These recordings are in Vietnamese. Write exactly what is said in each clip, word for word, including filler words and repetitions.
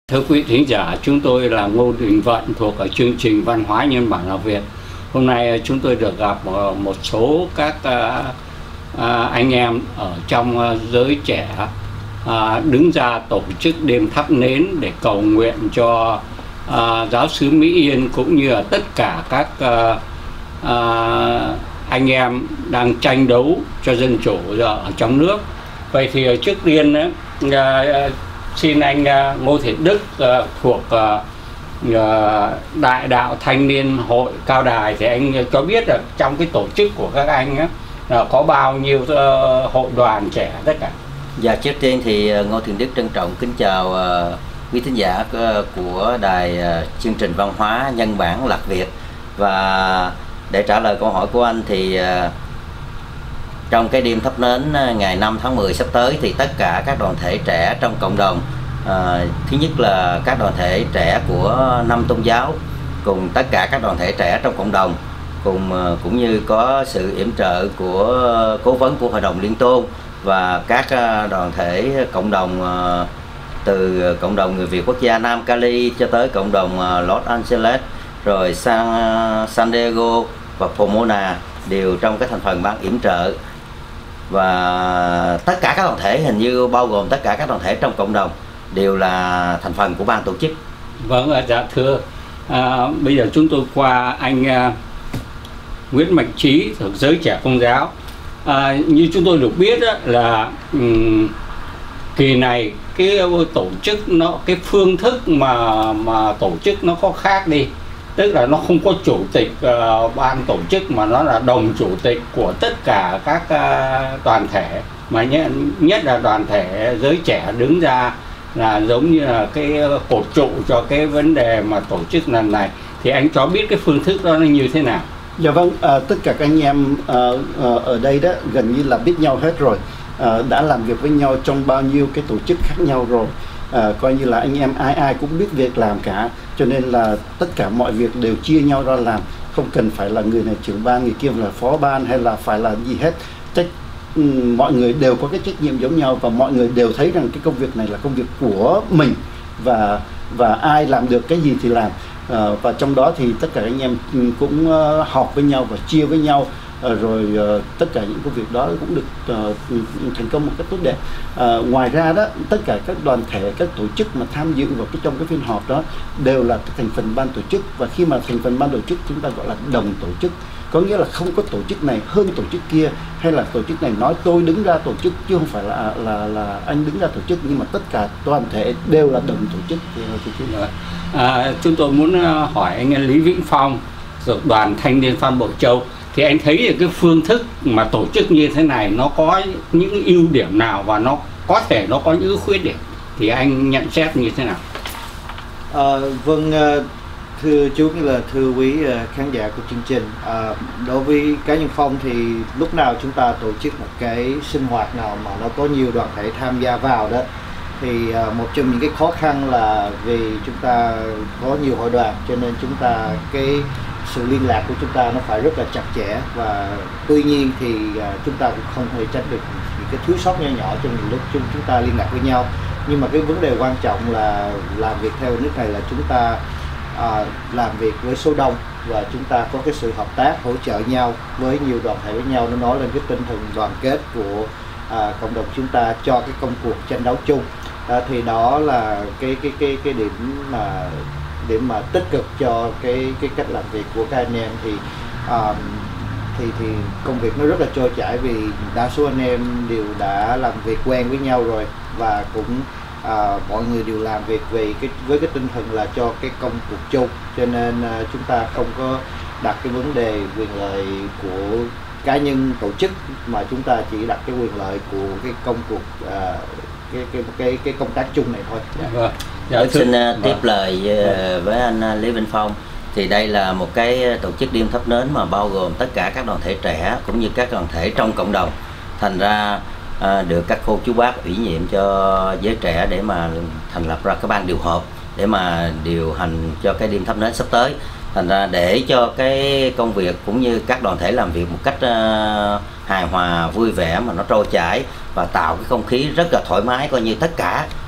Thưa quý thính giả, chúng tôi là Ngô Đình Vận thuộc ở chương trình Văn hóa Nhân bản học Việt. Hôm nay chúng tôi được gặp một số các anh em ở trong giới trẻ đứng ra tổ chức đêm thắp nến để cầu nguyện cho giáo xứ Mỹ Yên cũng như là tất cả các anh em đang tranh đấu cho dân chủ ở trong nước. Vậy thì trước tiên xin anh Ngô Thiện Đức thuộc Đại đạo Thanh niên Hội Cao Đài thì anh cho biết là trong cái tổ chức của các anh á, là có bao nhiêu hội đoàn trẻ tất cả? Dạ, trước tiên thì Ngô Thiện Đức trân trọng kính chào quý thính giả của đài chương trình Văn hóa Nhân bản Lạc Việt. Và để trả lời câu hỏi của anh thì trong cái đêm thắp nến ngày năm tháng mười sắp tới thì tất cả các đoàn thể trẻ trong cộng đồng, à, thứ nhất là các đoàn thể trẻ của năm tôn giáo cùng tất cả các đoàn thể trẻ trong cộng đồng, cùng cũng như có sự yểm trợ của cố vấn của Hội đồng Liên tôn và các đoàn thể cộng đồng, từ cộng đồng người Việt quốc gia Nam Cali cho tới cộng đồng Los Angeles, rồi San, San Diego và Pomona đều trong cái thành phần ban yểm trợ. Và tất cả các đoàn thể, hình như bao gồm tất cả các đoàn thể trong cộng đồng đều là thành phần của ban tổ chức. Vâng, dạ thưa, à, bây giờ chúng tôi qua anh à, Nguyễn Mạnh Trí thuộc giới trẻ Công giáo. À, như chúng tôi được biết á, là um, kỳ này cái tổ chức nó cái phương thức mà mà tổ chức nó có khác đi, tức là nó không có chủ tịch uh, ban tổ chức mà nó là đồng chủ tịch của tất cả các uh, đoàn thể, mà nhất, nhất là đoàn thể giới trẻ đứng ra là giống như là cái cột trụ cho cái vấn đề mà tổ chức lần này. Thì anh cho biết cái phương thức đó nó như thế nào? Dạ vâng, à, tất cả các anh em à, à, ở đây đó gần như là biết nhau hết rồi, à, đã làm việc với nhau trong bao nhiêu cái tổ chức khác nhau rồi. À, coi như là anh em ai ai cũng biết việc làm cả, cho nên là tất cả mọi việc đều chia nhau ra làm, không cần phải là người này trưởng ban, người kia là phó ban hay là phải là gì hết. Trách um, mọi người đều có cái trách nhiệm giống nhau và mọi người đều thấy rằng cái công việc này là công việc của mình và và ai làm được cái gì thì làm. À, và trong đó thì tất cả anh em cũng uh, họp với nhau và chia với nhau. À, rồi uh, tất cả những công việc đó cũng được uh, thành công một cách tốt đẹp. À, ngoài ra đó, tất cả các đoàn thể, các tổ chức mà tham dự vào cái trong cái phiên họp đó đều là cái thành phần ban tổ chức, và khi mà thành phần ban tổ chức chúng ta gọi là đồng tổ chức, có nghĩa là không có tổ chức này hơn tổ chức kia, hay là tổ chức này nói tôi đứng ra tổ chức chứ không phải là là là anh đứng ra tổ chức, nhưng mà tất cả toàn thể đều là đồng tổ chức. À, chúng tôi muốn hỏi anh Lý Vĩnh Phong thuộc đoàn Thanh niên Phan Bội Châu, thì anh thấy được cái phương thức mà tổ chức như thế này nó có những ưu điểm nào và nó có thể nó có những khuyết điểm, thì anh nhận xét như thế nào? À, vâng, thưa chú là thưa quý khán giả của chương trình, à, đối với cá nhân Phong thì lúc nào chúng ta tổ chức một cái sinh hoạt nào mà nó có nhiều đoàn thể tham gia vào đó thì à, một trong những cái khó khăn là vì chúng ta có nhiều hội đoàn, cho nên chúng ta cái sự liên lạc của chúng ta nó phải rất là chặt chẽ, và tuy nhiên thì à, chúng ta cũng không thể tránh được những cái thiếu sót nhỏ nhỏ trong những lúc chúng chúng ta liên lạc với nhau. Nhưng mà cái vấn đề quan trọng là làm việc theo nước này là chúng ta à, làm việc với số đông và chúng ta có cái sự hợp tác hỗ trợ nhau với nhiều đoàn thể với nhau, nó nói lên cái tinh thần đoàn kết của à, cộng đồng chúng ta cho cái công cuộc tranh đấu chung. À, thì đó là cái cái cái cái điểm mà điểm mà tích cực cho cái cái cách làm việc của các anh em. Thì um, thì thì công việc nó rất là trôi chảy vì đa số anh em đều đã làm việc quen với nhau rồi, và cũng uh, mọi người đều làm việc vì cái với cái tinh thần là cho cái công cuộc chung, cho nên uh, chúng ta không có đặt cái vấn đề quyền lợi của cá nhân tổ chức, mà chúng ta chỉ đặt cái quyền lợi của cái công cuộc uh, cái cái cái cái công tác chung này thôi. Dạ, vâng. Dạ, Tôi xin uh, tiếp lời uh, với anh Lý Vĩnh Phong. Thì đây là một cái tổ chức đêm thắp nến mà bao gồm tất cả các đoàn thể trẻ cũng như các đoàn thể trong cộng đồng. Thành ra uh, được các cô chú bác ủy nhiệm cho giới trẻ để mà thành lập ra cái ban điều họp để mà điều hành cho cái đêm thắp nến sắp tới. Thành ra để cho cái công việc cũng như các đoàn thể làm việc một cách uh, hài hòa, vui vẻ mà nó trôi chảy và tạo cái không khí rất là thoải mái, coi như tất cả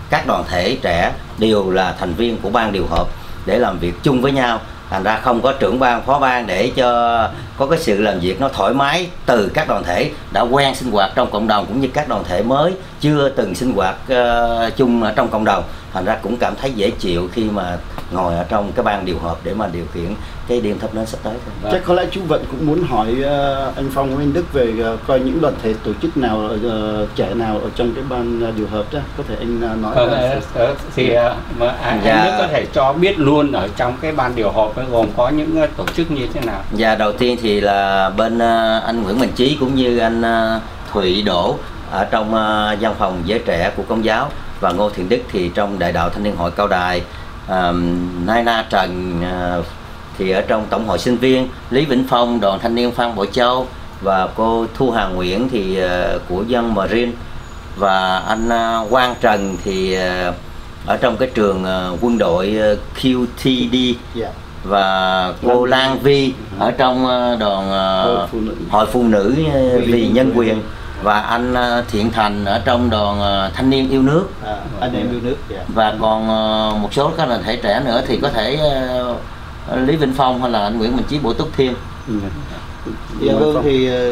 các đoàn thể trẻ đều là thành viên của ban điều hợp để làm việc chung với nhau. Thành ra không có trưởng ban, phó ban, để cho có cái sự làm việc nó thoải mái từ các đoàn thể đã quen sinh hoạt trong cộng đồng, cũng như các đoàn thể mới chưa từng sinh hoạt uh, chung ở trong cộng đồng. Thành ra cũng cảm thấy dễ chịu khi mà ngồi ở trong cái ban điều hợp để mà điều khiển cái đêm thắp nến sắp tới. Vâng. Chắc có lẽ chú Vận cũng muốn hỏi uh, anh Phong với anh Đức về uh, coi những đoàn thể tổ chức nào uh, trẻ nào ở trong cái ban uh, điều hợp đó, có thể anh uh, nói. Ờ, ờ, thì uh, mà anh, dạ. anh Đức có thể cho biết luôn ở trong cái ban điều hợp gồm có những uh, tổ chức như thế nào. Dạ, đầu tiên thì là bên uh, anh Nguyễn Mạnh Trí cũng như anh uh, Thụy Đỗ ở trong uh, văn phòng giới trẻ của Công giáo, và Ngô Thiện Đức thì trong Đại đạo Thanh niên hội Cao Đài, um, Naina Trần uh, thì ở trong Tổng hội sinh viên, Lý Vĩnh Phong đoàn thanh niên Phan Bội Châu, và cô Thu Hà Nguyễn thì uh, của dân Marine, và anh uh, Quang Trần thì uh, ở trong cái trường uh, quân đội uh, Q T D, yeah. Và cô Lan Vi ở trong uh, đoàn uh, hội phụ nữ uh, vì nhân quyền, và anh uh, Thiện Thành ở trong đoàn uh, thanh niên yêu nước, à, anh em yêu nước, yeah. Và còn uh, một số các đoàn thể trẻ nữa thì có thể uh, Lý Vĩnh Phong hay là anh Nguyễn Minh Chí bổ túc thêm. Ừ. Dạ vâng, thì uh,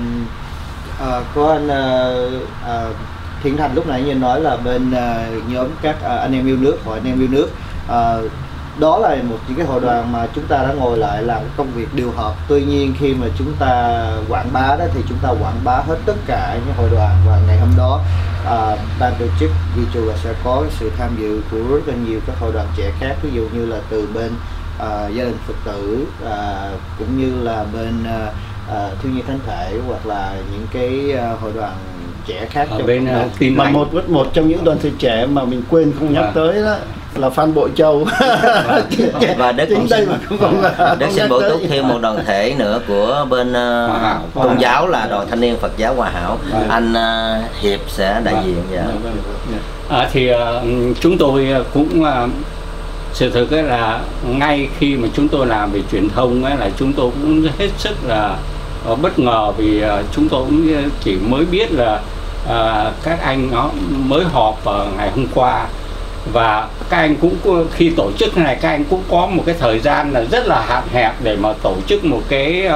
uh, có anh uh, uh, Thiện Thành lúc nãy như nói là bên uh, nhóm các uh, anh em yêu nước, hội anh em yêu nước. Uh, đó là một những cái hội đoàn mà chúng ta đã ngồi lại làm công việc điều hợp. Tuy nhiên khi mà chúng ta quảng bá đó thì chúng ta quảng bá hết tất cả những hội đoàn, và ngày hôm đó à, ban tổ chức ghi chú là sẽ có sự tham dự của rất là nhiều các hội đoàn trẻ khác, ví dụ như là từ bên à, gia đình Phật tử, à, cũng như là bên à, à, thiếu nhi thánh thể, hoặc là những cái à, hội đoàn trẻ khác ở bên uh, tin mà một một trong những đoàn thể trẻ mà mình quên không nhắc à. tới đó là Phan Bội Châu. Và Đức cũng xin, Đức xin bổ túc thêm một đoàn thể nữa của bên uh, tôn giáo là đoàn thanh niên Phật giáo Hòa Hảo, anh uh, Hiệp sẽ đại diện. Dạ. À, thì uh, chúng tôi cũng uh, sự thực là ngay khi mà chúng tôi làm về truyền thông ấy, là chúng tôi cũng hết sức là uh, bất ngờ, vì uh, chúng tôi cũng chỉ mới biết là uh, các anh nó mới họp vào ngày hôm qua, và các anh cũng khi tổ chức này các anh cũng có một cái thời gian là rất là hạn hẹp để mà tổ chức một cái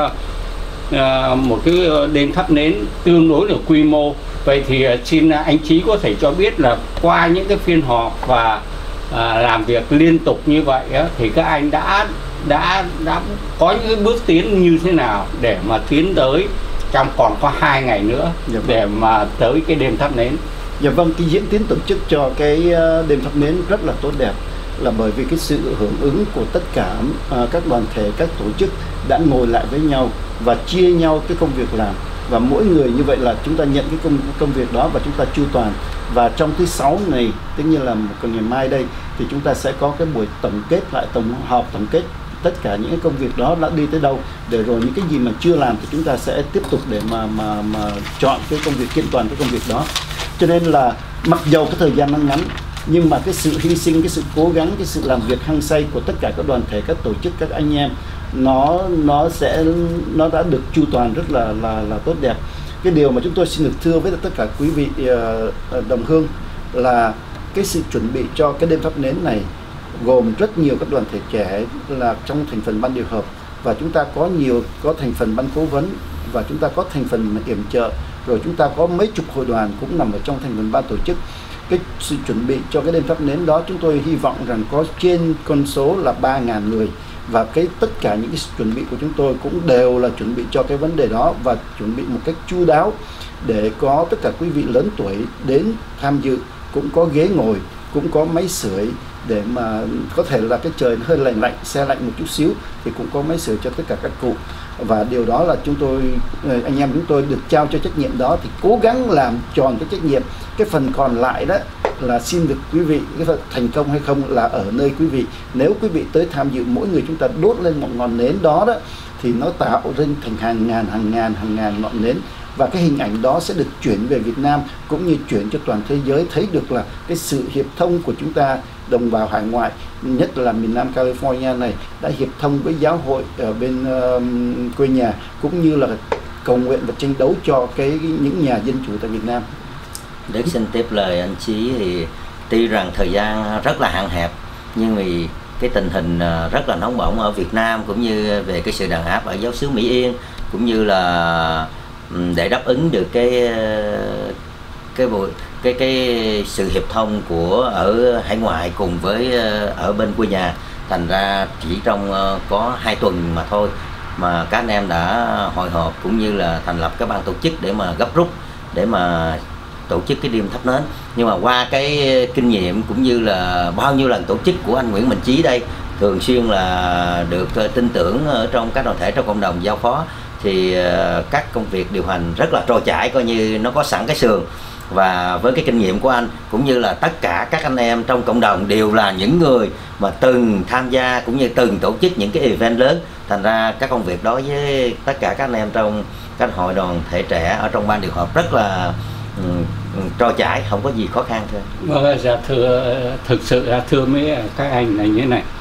uh, một cái đêm thắp nến tương đối là quy mô. Vậy thì uh, xin anh Chí có thể cho biết là qua những cái phiên họp và uh, làm việc liên tục như vậy á, thì các anh đã đã đã có những cái bước tiến như thế nào để mà tiến tới trong còn có hai ngày nữa để mà tới cái đêm thắp nến. Dạ vâng, cái diễn tiến tổ chức cho cái đêm thắp nến rất là tốt đẹp, là bởi vì cái sự hưởng ứng của tất cả uh, các đoàn thể, các tổ chức đã ngồi lại với nhau và chia nhau cái công việc làm, và mỗi người như vậy là chúng ta nhận cái công công việc đó và chúng ta chu toàn. Và trong thứ sáu này, tất nhiên là còn ngày mai đây, thì chúng ta sẽ có cái buổi tổng kết lại, tổng họp tổng kết tất cả những cái công việc đó đã đi tới đâu, để rồi những cái gì mà chưa làm thì chúng ta sẽ tiếp tục để mà mà mà chọn cái công việc, kiện toàn cái công việc đó. Cho nên là mặc dầu cái thời gian nó ngắn, nhưng mà cái sự hy sinh, cái sự cố gắng, cái sự làm việc hăng say của tất cả các đoàn thể, các tổ chức, các anh em, nó nó sẽ nó đã được chu toàn rất là là là tốt đẹp. Cái điều mà chúng tôi xin được thưa với tất cả quý vị uh, đồng hương là cái sự chuẩn bị cho cái đêm thắp nến này gồm rất nhiều các đoàn thể trẻ là trong thành phần ban điều hợp, và chúng ta có nhiều có thành phần ban cố vấn, và chúng ta có thành phần yểm trợ, rồi chúng ta có mấy chục hội đoàn cũng nằm ở trong thành phần ban tổ chức. Cái sự chuẩn bị cho cái đêm thắp nến đó chúng tôi hy vọng rằng có trên con số là ba nghìn người, và cái tất cả những cái chuẩn bị của chúng tôi cũng đều là chuẩn bị cho cái vấn đề đó, và chuẩn bị một cách chu đáo để có tất cả quý vị lớn tuổi đến tham dự, cũng có ghế ngồi, cũng có máy sưởi, để mà có thể là cái trời hơi lạnh lạnh, xe lạnh một chút xíu thì cũng có máy sưởi cho tất cả các cụ. Và điều đó là chúng tôi, anh em chúng tôi được trao cho trách nhiệm đó thì cố gắng làm tròn cái trách nhiệm. Cái phần còn lại đó là xin được quý vị, cái phần thành công hay không là ở nơi quý vị. Nếu quý vị tới tham dự, mỗi người chúng ta đốt lên một ngọn nến đó đó, thì nó tạo ra thành hàng ngàn hàng ngàn hàng ngàn ngọn nến, và cái hình ảnh đó sẽ được chuyển về Việt Nam cũng như chuyển cho toàn thế giới thấy được là cái sự hiệp thông của chúng ta đồng bào hải ngoại, nhất là miền Nam California này, đã hiệp thông với giáo hội ở bên uh, quê nhà, cũng như là cầu nguyện và tranh đấu cho cái những nhà dân chủ tại Việt Nam. Đức xin tiếp lời anh Chí, thì tuy rằng thời gian rất là hạn hẹp, nhưng vì cái tình hình rất là nóng bỏng ở Việt Nam, cũng như về cái sự đàn áp ở giáo xứ Mỹ Yên, cũng như là để đáp ứng được cái cái bộ cái cái sự hiệp thông của ở hải ngoại cùng với ở bên quê nhà, thành ra chỉ trong có hai tuần mà thôi mà các anh em đã hội họp cũng như là thành lập cái ban tổ chức để mà gấp rút để mà tổ chức cái đêm thắp nến. Nhưng mà qua cái kinh nghiệm cũng như là bao nhiêu lần tổ chức của anh Nguyễn Mạnh Trí đây, thường xuyên là được tin tưởng ở trong các đoàn thể trong cộng đồng giao phó, thì các công việc điều hành rất là trôi chảy, coi như nó có sẵn cái sườn. Và với cái kinh nghiệm của anh cũng như là tất cả các anh em trong cộng đồng đều là những người mà từng tham gia cũng như từng tổ chức những cái event lớn, thành ra các công việc đó với tất cả các anh em trong các hội đoàn thể trẻ ở trong ban điều họp rất là um, trôi chảy, không có gì khó khăn thôi. Vâng, dạ thưa, thực sự là thưa mấy các anh là như thế này.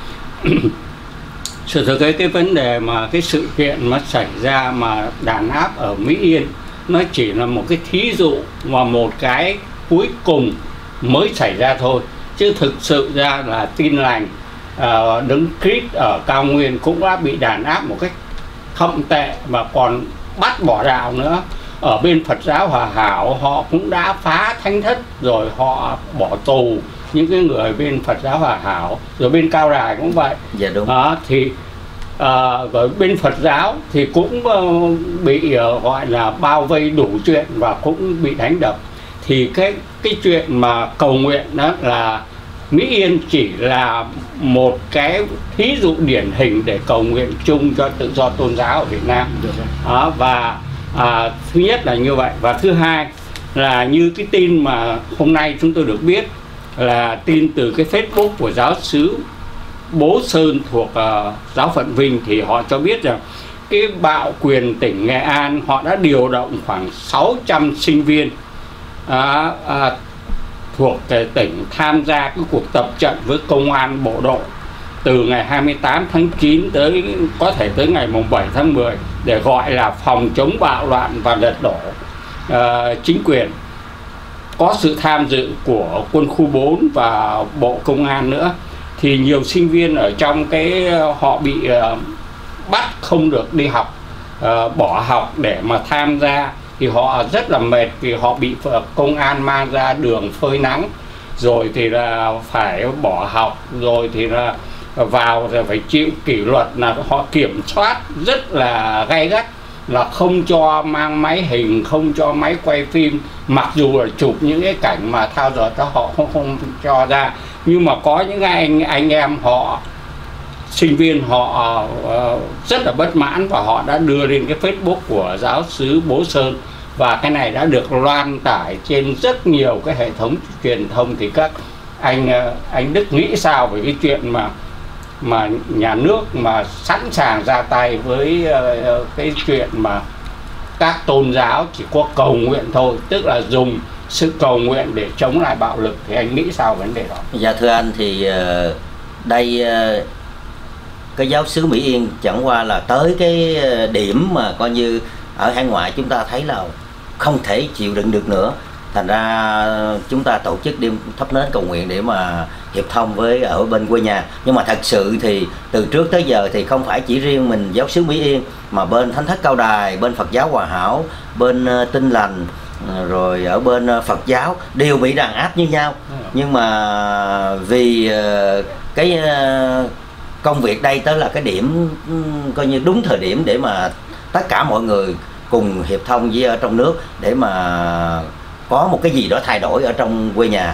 Sự thực cái cái vấn đề mà cái sự kiện mà xảy ra mà đàn áp ở Mỹ Yên nó chỉ là một cái thí dụ và một cái cuối cùng mới xảy ra thôi, chứ thực sự ra là Tin Lành, uh, Đấng Christ ở cao nguyên cũng đã bị đàn áp một cách thậm tệ và còn bắt bỏ đạo nữa. Ở bên Phật giáo Hòa Hảo họ cũng đã phá thánh thất rồi họ bỏ tù những cái người bên Phật giáo Hòa Hảo, rồi bên Cao Đài cũng vậy. Dạ đúng. Đó, thì À, rồi bên Phật giáo thì cũng uh, bị uh, gọi là bao vây đủ chuyện và cũng bị đánh đập. Thì cái cái chuyện mà cầu nguyện đó là Mỹ Yên chỉ là một cái thí dụ điển hình để cầu nguyện chung cho tự do tôn giáo ở Việt Nam. Đó, và à, thứ nhất là như vậy, và thứ hai là như cái tin mà hôm nay chúng tôi được biết là tin từ cái Facebook của giáo xứ Bố Sơn thuộc uh, giáo phận Vinh, thì họ cho biết rằng cái bạo quyền tỉnh Nghệ An họ đã điều động khoảng sáu trăm sinh viên uh, uh, thuộc cái tỉnh tham gia cái cuộc tập trận với công an bộ đội từ ngày hai mươi tám tháng chín tới có thể tới ngày mùng bảy tháng mười để gọi là phòng chống bạo loạn và lật đổ uh, chính quyền. Có sự tham dự của quân khu bốn và bộ công an nữa. Thì nhiều sinh viên ở trong cái họ bị uh, bắt không được đi học, uh, bỏ học để mà tham gia, thì họ rất là mệt vì họ bị công an mang ra đường phơi nắng, rồi thì là phải bỏ học, rồi thì là vào rồi phải chịu kỷ luật, là họ kiểm soát rất là gay gắt, là không cho mang máy hình, không cho máy quay phim, mặc dù là chụp những cái cảnh mà thao dượt đó họ không, không cho ra. Nhưng mà có những anh anh em họ sinh viên họ uh, rất là bất mãn và họ đã đưa lên cái Facebook của giáo xứ Bố Sơn, và cái này đã được loan tải trên rất nhiều cái hệ thống truyền thông. Thì các anh uh, anh Đức nghĩ sao về cái chuyện mà mà nhà nước mà sẵn sàng ra tay với uh, cái chuyện mà các tôn giáo chỉ có cầu nguyện thôi, tức là dùng sự cầu nguyện để chống lại bạo lực, thì anh nghĩ sao vấn đề đó? Dạ thưa anh, thì uh, đây uh, cái giáo xứ Mỹ Yên chẳng qua là tới cái điểm mà coi như ở hải ngoại chúng ta thấy là không thể chịu đựng được nữa, thành ra chúng ta tổ chức đêm thắp nến cầu nguyện để mà hiệp thông với ở bên quê nhà. Nhưng mà thật sự thì từ trước tới giờ thì không phải chỉ riêng mình giáo xứ Mỹ Yên, mà bên Thánh thất Cao Đài, bên Phật giáo Hòa Hảo, bên uh, Tin Lành, rồi ở bên Phật giáo đều bị đàn áp như nhau. Nhưng mà vì uh, cái uh, công việc đây tới là cái điểm um, coi như đúng thời điểm để mà tất cả mọi người cùng hiệp thông với ở trong nước để mà có một cái gì đó thay đổi ở trong quê nhà.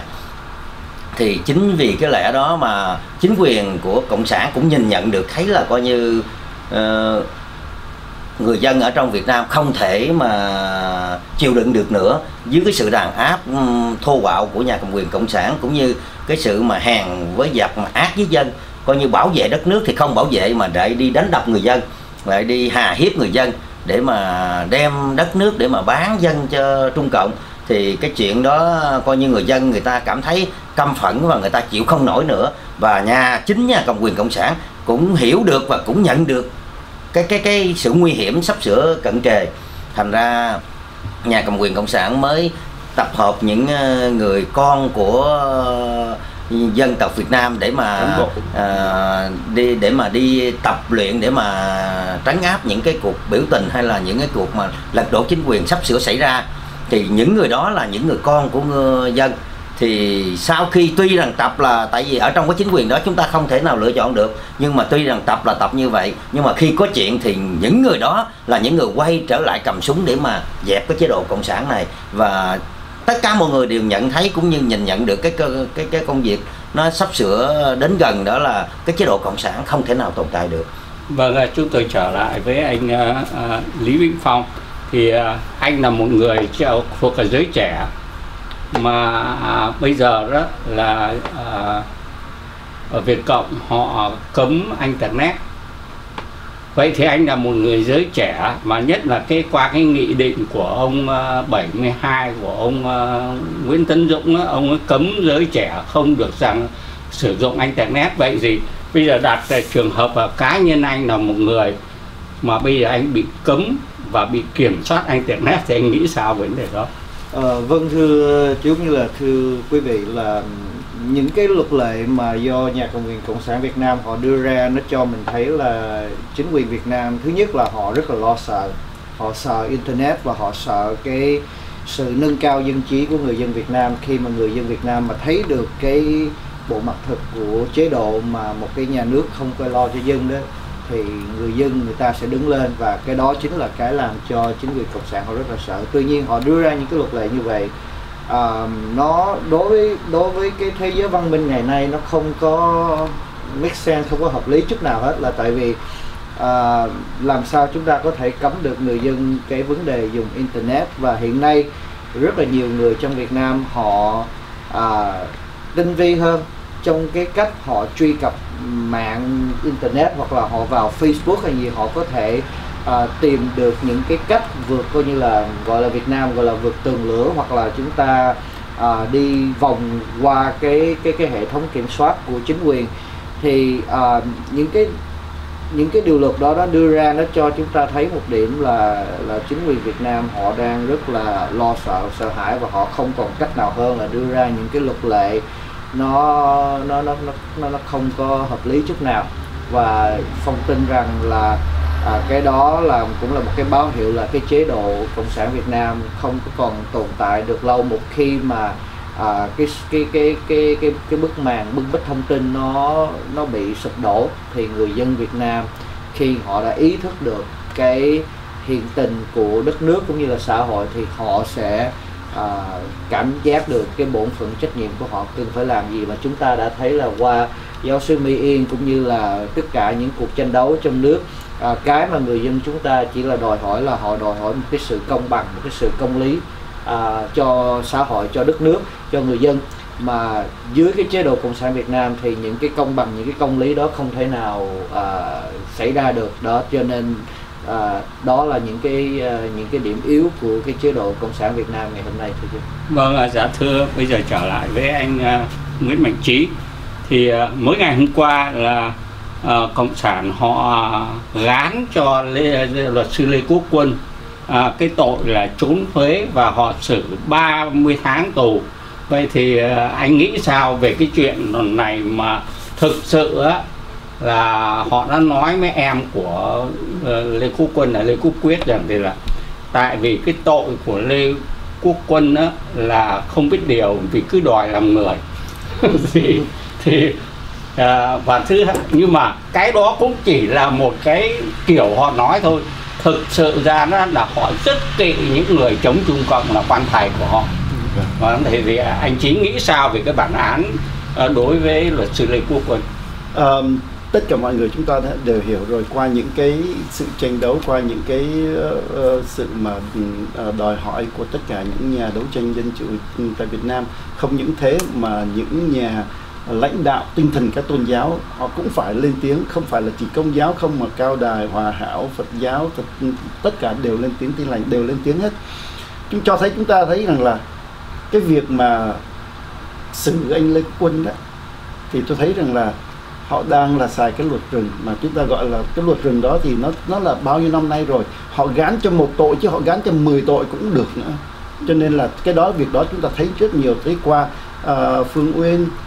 Thì chính vì cái lẽ đó mà chính quyền của Cộng sản cũng nhìn nhận được, thấy là coi như uh, người dân ở trong Việt Nam không thể mà chịu đựng được nữa dưới cái sự đàn áp um, thô bạo của nhà cầm quyền Cộng sản, cũng như cái sự mà hèn với giặc mà ác với dân, coi như bảo vệ đất nước thì không bảo vệ mà lại đi đánh đập người dân, lại đi hà hiếp người dân để mà đem đất nước để mà bán dân cho Trung Cộng. Thì cái chuyện đó coi như người dân người ta cảm thấy căm phẫn và người ta chịu không nổi nữa. Và nhà chính nhà cầm quyền Cộng sản cũng hiểu được và cũng nhận được cái cái cái sự nguy hiểm sắp sửa cận kề, thành ra nhà cầm quyền Cộng sản mới tập hợp những người con của dân tộc Việt Nam để mà à, đi để mà đi tập luyện để mà trấn áp những cái cuộc biểu tình hay là những cái cuộc mà lật đổ chính quyền sắp sửa xảy ra. Thì những người đó là những người con của người dân. Thì sau khi tuy rằng tập là tại vì ở trong cái chính quyền đó chúng ta không thể nào lựa chọn được, nhưng mà tuy rằng tập là tập như vậy, nhưng mà khi có chuyện thì những người đó là những người quay trở lại cầm súng để mà dẹp cái chế độ cộng sản này. Và tất cả mọi người đều nhận thấy cũng như nhìn nhận được cái cái cái công việc nó sắp sửa đến gần, đó là cái chế độ cộng sản không thể nào tồn tại được. Vâng, chúng tôi trở lại với anh uh, uh, Lý Vĩnh Phong. Thì uh, anh là một người thuộc ở giới trẻ mà à, bây giờ đó là à, ở Việt Cộng họ cấm internet. Vậy thì anh là một người giới trẻ mà nhất là cái qua cái nghị định của ông à, bảy mươi hai của ông à, Nguyễn Tấn Dũng đó, ông ấy cấm giới trẻ không được rằng sử dụng internet. Vậy gì bây giờ đặt trường hợp là cá nhân anh là một người mà bây giờ anh bị cấm và bị kiểm soát internet thì anh nghĩ sao vấn đề đó? Ờ, vâng, thưa chú như là thưa quý vị, là những cái luật lệ mà do nhà cầm quyền Cộng sản Việt Nam họ đưa ra nó cho mình thấy là chính quyền Việt Nam thứ nhất là họ rất là lo sợ, họ sợ internet và họ sợ cái sự nâng cao dân trí của người dân Việt Nam. Khi mà người dân Việt Nam mà thấy được cái bộ mặt thực của chế độ mà một cái nhà nước không coi lo cho dân đó, thì người dân người ta sẽ đứng lên, và cái đó chính là cái làm cho chính quyền cộng sản họ rất là sợ. Tuy nhiên họ đưa ra những cái luật lệ như vậy, à, nó đối với đối với cái thế giới văn minh ngày nay nó không có make sense, không có hợp lý chút nào hết. Là tại vì à, làm sao chúng ta có thể cấm được người dân cái vấn đề dùng internet. Và hiện nay rất là nhiều người trong Việt Nam họ à, tinh vi hơn trong cái cách họ truy cập mạng internet, hoặc là họ vào Facebook hay gì, họ có thể à, tìm được những cái cách vượt, coi như là gọi là Việt Nam gọi là vượt tường lửa, hoặc là chúng ta à, đi vòng qua cái cái cái hệ thống kiểm soát của chính quyền. Thì à, những cái những cái điều luật đó nó đưa ra nó cho chúng ta thấy một điểm là là chính quyền Việt Nam họ đang rất là lo sợ, sợ hãi, và họ không còn cách nào hơn là đưa ra những cái luật lệ nó nó nó nó nó không có hợp lý chút nào. Và Phong tin rằng là à, cái đó là cũng là một cái báo hiệu là cái chế độ cộng sản Việt Nam không có còn tồn tại được lâu. Một khi mà à, cái cái cái cái cái cái bức màn bưng bít thông tin nó nó bị sụp đổ, thì người dân Việt Nam khi họ đã ý thức được cái hiện tình của đất nước cũng như là xã hội, thì họ sẽ À, cảm giác được cái bổn phận trách nhiệm của họ cần phải làm gì. Mà chúng ta đã thấy là qua giáo sư Mỹ Yên cũng như là tất cả những cuộc tranh đấu trong nước, à, cái mà người dân chúng ta chỉ là đòi hỏi là họ đòi hỏi một cái sự công bằng, một cái sự công lý à, cho xã hội, cho đất nước, cho người dân. Mà dưới cái chế độ cộng sản Việt Nam thì những cái công bằng, những cái công lý đó không thể nào à, xảy ra được đó. Cho nên À, đó là những cái uh, những cái điểm yếu của cái chế độ cộng sản Việt Nam ngày hôm nay. Thưa Vâng, dạ thưa, bây giờ trở lại với anh uh, Nguyễn Mạnh Trí. Thì uh, mới ngày hôm qua là uh, cộng sản họ gán cho Lê, luật sư Lê Quốc Quân uh, cái tội là trốn thuế và họ xử ba mươi tháng tù. Vậy thì uh, anh nghĩ sao về cái chuyện này, mà thực sự uh, là họ đã nói với em của uh, Lê Quốc Quân là Lê Quốc Quyết rằng thì là tại vì cái tội của Lê Quốc Quân đó là không biết điều vì cứ đòi làm người thì thì uh, và thứ nhưng mà cái đó cũng chỉ là một cái kiểu họ nói thôi. Thực sự ra nó là họ rất kỵ những người chống Trung Cộng là quan thầy của họ. Và thì, thì anh Chí nghĩ sao về cái bản án uh, đối với luật sư Lê Quốc Quân? Um, tất cả mọi người chúng ta đã đều hiểu rồi, qua những cái sự tranh đấu, qua những cái uh, sự mà uh, đòi hỏi của tất cả những nhà đấu tranh dân chủ tại Việt Nam. Không những thế mà những nhà lãnh đạo tinh thần các tôn giáo họ cũng phải lên tiếng, không phải là chỉ Công giáo không, mà Cao Đài, Hòa Hảo, Phật giáo, tất, tất cả đều lên tiếng, Tin Lành đều lên tiếng hết. Chúng cho thấy chúng ta thấy rằng là cái việc mà xử anh Lê Quốc Quân đó, thì tôi thấy rằng là họ đang là xài cái luật rừng mà chúng ta gọi là cái luật rừng đó, thì nó nó là bao nhiêu năm nay rồi. Họ gán cho một tội chứ họ gán cho mười tội cũng được nữa. Cho nên là cái đó việc đó chúng ta thấy rất nhiều, thấy qua uh, Phương Uyên uh,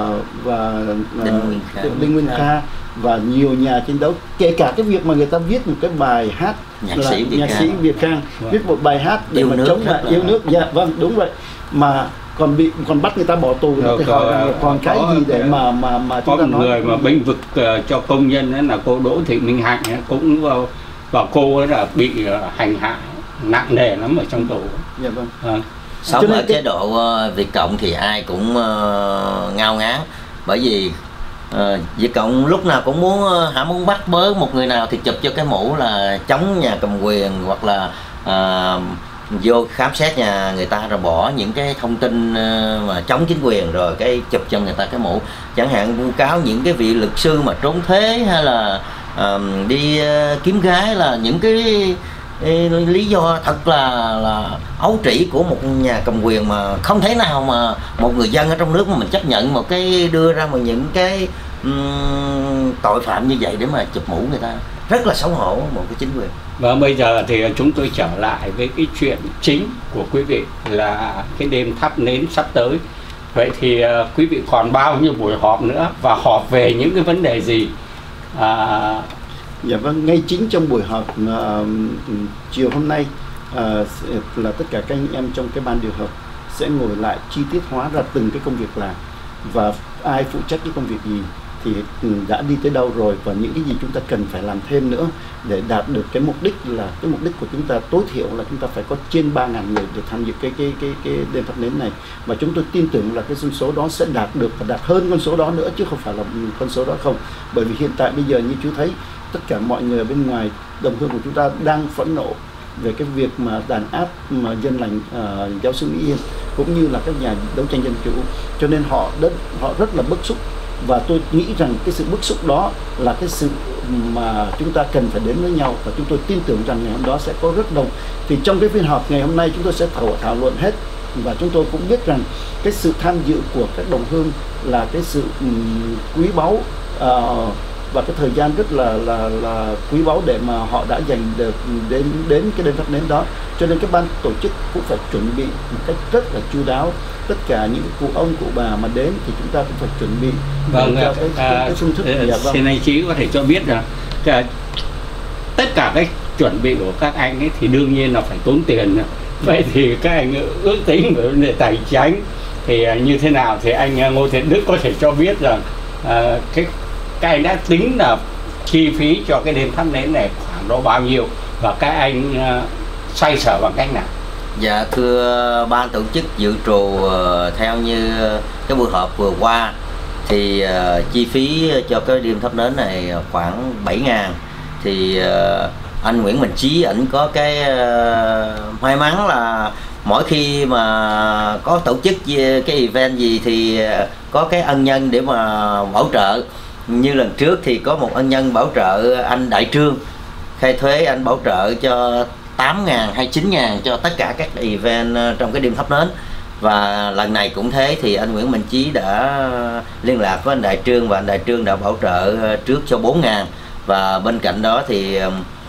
và uh, Đinh Nguyên Kha. Đinh Nguyên Kha và nhiều nhà chiến đấu, kể cả cái việc mà người ta viết một cái bài hát, nhạc là sĩ Việt nhạc Khang, sĩ Việt Khang Vâng. viết một bài hát để Yêu mà nước chống rất lại là- yêu nước. Dạ vâng, đúng vậy, mà còn bị còn bắt người ta bỏ tù nữa, Rồi thì có- hỏi rằng là còn cái có- gì để mà mà mà Có chúng ta một nói. người mà bênh vực ờ, cho công nhân ấy là cô Đỗ Thị Minh Hạnh ấy, cũng vào và cô ấy là bị ờ, hành hạ nặng nề lắm ở trong tù. Dạ vâng. Ờ. Sống Cho nên ở cái- chế độ ờ, Việt Cộng thì ai cũng ờ, ngao ngán, bởi vì ờ, Việt Cộng lúc nào cũng muốn ờ, hả muốn bắt bớ một người nào thì chụp cho cái mũ là chống nhà cầm quyền, hoặc là ờ, vô khám xét nhà người ta rồi bỏ những cái thông tin ờ, mà chống chính quyền, rồi cái chụp cho người ta cái mũ, chẳng hạn vu cáo những cái vị luật sư mà trốn thuế, hay là ờ, đi ờ, kiếm gái, là những cái Ê, lý do thật là là ấu trĩ của một nhà cầm quyền, mà không thể nào mà một người dân ở trong nước mà mình chấp nhận một cái đưa ra một những cái um, tội phạm như vậy để mà chụp mũ người ta, rất là xấu hổ một cái chính quyền. Và bây giờ thì chúng tôi trở lại với cái chuyện chính của quý vị là cái đêm thắp nến sắp tới. Vậy thì uh, quý vị còn bao nhiêu buổi họp nữa và họp về những cái vấn đề gì? À, Dạ vâng, ngay chính trong buổi họp uh, chiều hôm nay uh, là tất cả các anh em trong cái ban điều hợp sẽ ngồi lại chi tiết hóa ra từng cái công việc làm, và ai phụ trách cái công việc gì thì đã đi tới đâu rồi, và những cái gì chúng ta cần phải làm thêm nữa để đạt được cái mục đích, là cái mục đích của chúng ta tối thiểu là chúng ta phải có trên ba nghìn người để tham dự cái cái cái cái đêm thắp nến này, và chúng tôi tin tưởng là cái con số đó sẽ đạt được và đạt hơn con số đó nữa, chứ không phải là con số đó không. Bởi vì hiện tại bây giờ như chú thấy tất cả mọi người ở bên ngoài đồng hương của chúng ta đang phẫn nộ về cái việc mà đàn áp mà dân lành uh, giáo sư Mỹ Yên cũng như là các nhà đấu tranh dân chủ, cho nên họ rất họ rất là bức xúc, và tôi nghĩ rằng cái sự bức xúc đó là cái sự mà chúng ta cần phải đến với nhau, và chúng tôi tin tưởng rằng ngày hôm đó sẽ có rất đông. Thì trong cái phiên họp ngày hôm nay chúng tôi sẽ thảo thảo luận hết, và chúng tôi cũng biết rằng cái sự tham dự của các đồng hương là cái sự um, quý báu, uh, và cái thời gian rất là là là quý báu để mà họ đã dành được đến đến cái đêm thắp nến đó, cho nên các ban tổ chức cũng phải chuẩn bị một cách rất là chu đáo. Tất cả những cụ ông cụ bà mà đến thì chúng ta cũng phải chuẩn bị vâng, cho cái, cái, à, cái phương thức. à, Dạ, vâng. xin anh Chí có thể cho biết là cả, tất cả cái chuẩn bị của các anh ấy thì đương nhiên là phải tốn tiền. Vậy thì các anh ước tính về vấn đề tài chính thì như thế nào, thì anh Ngô Thiện Đức có thể cho biết rằng à, cái các anh đã tính là chi phí cho cái đêm thắp nến này khoảng độ bao nhiêu, và các anh uh, xoay sở bằng cách nào? Dạ thưa ban tổ chức dự trù, uh, theo như cái buổi họp vừa qua thì uh, chi phí cho cái đêm thắp nến này khoảng bảy ngàn. Thì uh, anh Nguyễn Minh Chí ảnh có cái uh, may mắn là mỗi khi mà có tổ chức cái event gì thì có cái ân nhân để mà bảo trợ. Như lần trước thì có một ân nhân bảo trợ anh Đại Trương khai thuế, anh bảo trợ cho tám ngàn hay chín ngàn cho tất cả các event trong cái đêm thắp nến. Và lần này cũng thế, thì anh Nguyễn Minh Chí đã liên lạc với anh Đại Trương, và anh Đại Trương đã bảo trợ trước cho bốn ngàn. Và bên cạnh đó thì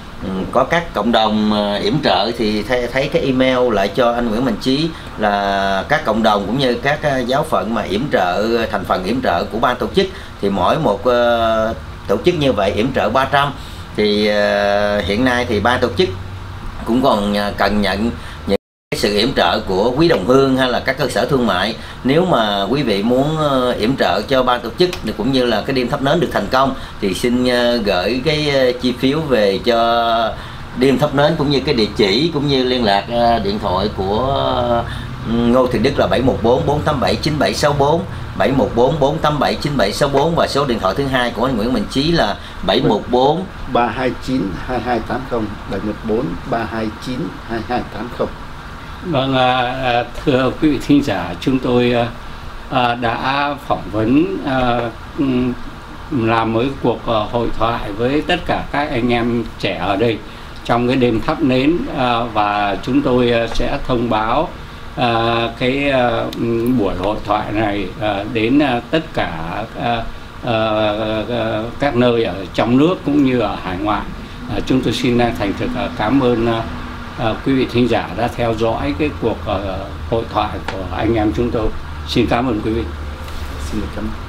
có các cộng đồng yểm trợ thì thấy cái email lại cho anh Nguyễn Minh Chí là các cộng đồng cũng như các giáo phận mà yểm trợ, thành phần yểm trợ của ban tổ chức, thì mỗi một uh, tổ chức như vậy yểm trợ ba trăm. Thì uh, hiện nay thì ban tổ chức cũng còn cần nhận những cái sự yểm trợ của quý đồng hương hay là các cơ sở thương mại. Nếu mà quý vị muốn uh, yểm trợ cho ban tổ chức cũng như là cái đêm thắp nến được thành công thì xin uh, gửi cái uh, chi phiếu về cho đêm thắp nến, cũng như cái địa chỉ cũng như liên lạc uh, điện thoại của uh, Ngô Thiện Đức là bảy một bốn bốn tám bảy chín bảy sáu bốn, bảy một bốn bốn tám bảy chín bảy sáu bốn, và số điện thoại thứ hai của anh Nguyễn Minh Chí là bảy một bốn ba hai chín hai hai tám không, bảy một bốn ba hai chín hai hai tám không. Vâng, à, thưa quý vị thính giả, chúng tôi à, đã phỏng vấn à, làm một cuộc à, hội thoại với tất cả các anh em trẻ ở đây trong cái đêm thắp nến, à, và chúng tôi sẽ thông báo à, cái à, buổi hội thoại này à, đến à, tất cả à, à, các nơi ở trong nước cũng như ở hải ngoại. À, chúng tôi xin thành thực à, cảm ơn à, uh, quý vị thính giả đã theo dõi cái cuộc uh, hội thoại của anh em chúng tôi. Xin cảm ơn quý vị. Xin cảm ơn.